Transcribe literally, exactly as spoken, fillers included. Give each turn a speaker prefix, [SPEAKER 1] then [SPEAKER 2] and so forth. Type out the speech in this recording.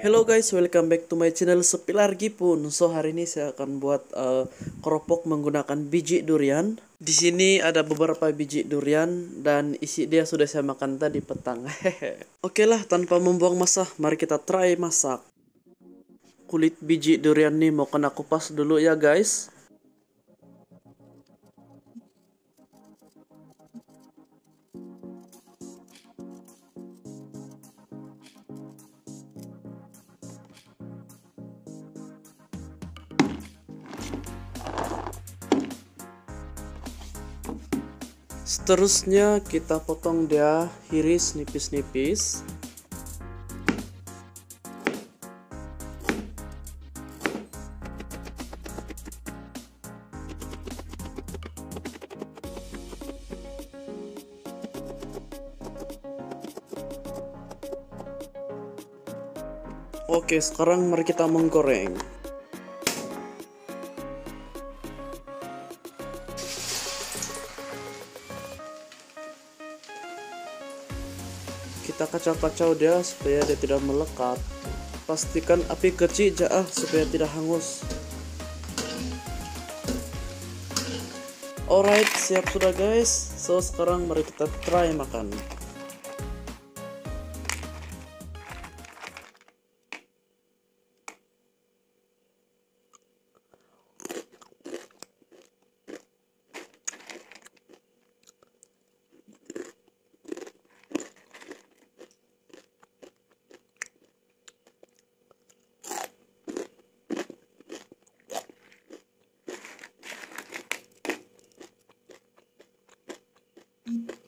[SPEAKER 1] Hello guys, welcome back to my channel Sepilar Gipun. So hari ini saya akan buat uh, keropok menggunakan biji durian. Di sini ada beberapa biji durian dan isi dia sudah saya makan tadi petang. Oke lah, tanpa membuang masa, mari kita try masak. Kulit biji durian nih mau kena kupas dulu ya guys. Seterusnya kita potong dia iris nipis-nipis. Oke, sekarang mari kita menggoreng. Kita kacau-kacau dia supaya dia tidak melekat. Pastikan api kecil aja supaya tidak hangus. Alright, siap sudah guys. So sekarang mari kita try makan. Mm.